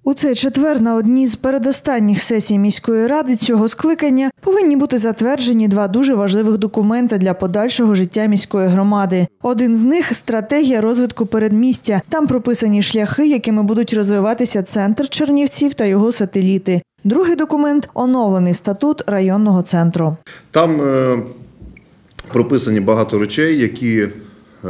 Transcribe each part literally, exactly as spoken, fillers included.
У цей четвер на одній з передостанніх сесій міської ради цього скликання повинні бути затверджені два дуже важливих документи для подальшого життя міської громади. Один з них – стратегія розвитку передмістя. Там прописані шляхи, якими будуть розвиватися центр Чернівців та його сателіти. Другий документ – оновлений статут районного центру. Там е, прописані багато речей, які е,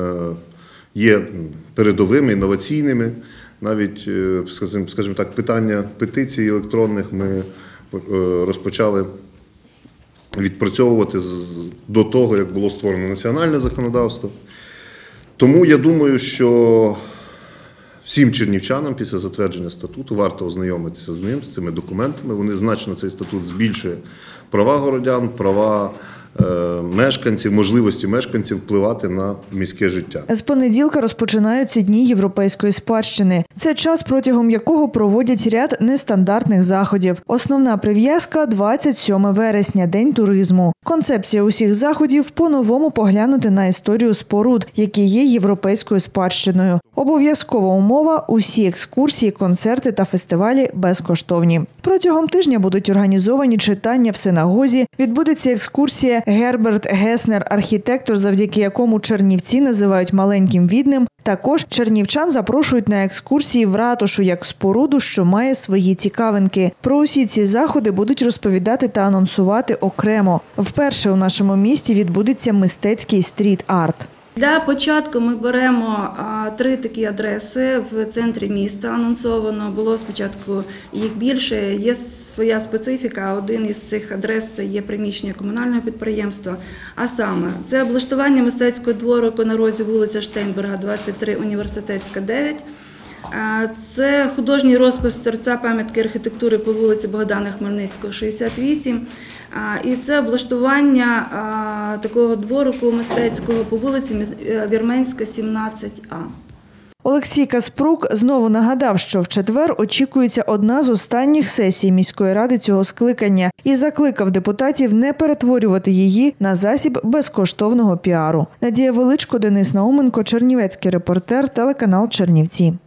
є передовими, інноваційними. Навіть, скажімо так, питання петицій електронних ми розпочали відпрацьовувати до того, як було створено національне законодавство. Тому я думаю, що всім чернівчанам після затвердження статуту варто ознайомитися з ним, з цими документами. Вони значно, цей статут збільшує права городян, права мешканців, можливості мешканців впливати на міське життя. З понеділка розпочинаються Дні європейської спадщини. Це час, протягом якого проводять ряд нестандартних заходів. Основна прив'язка – двадцять сьоме вересня, День туризму. Концепція усіх заходів – по-новому поглянути на історію споруд, які є європейською спадщиною. Обов'язкова умова – усі екскурсії, концерти та фестивалі безкоштовні. Протягом тижня будуть організовані читання в синагозі, відбудеться екскурсія «Герберт Геснер – архітектор, завдяки якому Чернівці називають маленьким Віднем». Також чернівчан запрошують на екскурсії в ратушу як споруду, що має свої цікавинки. Про усі ці заходи будуть розповідати та анонсувати окремо. Вперше у нашому місті відбудеться мистецький стріт-арт. Для початку ми беремо а, три такі адреси в центрі міста. Анонсовано було спочатку їх більше. Є своя специфіка. Один із цих адрес – це є приміщення комунального підприємства. А саме, це облаштування мистецького дворику на розі вулиця Штейнберга, двадцять три, Університетська, дев'ять. Це художній розпис торця пам'ятки архітектури по вулиці Богдана Хмельницького, шістдесят вісім. І це облаштування такого дворику мистецького по вулиці Вірменська, сімнадцять А. Олексій Каспрук знову нагадав, що в четвер очікується одна з останніх сесій міської ради цього скликання і закликав депутатів не перетворювати її на засіб безкоштовного піару. Надія Величко, Денис Науменко, Чернівецький репортер, телеканал Чернівці.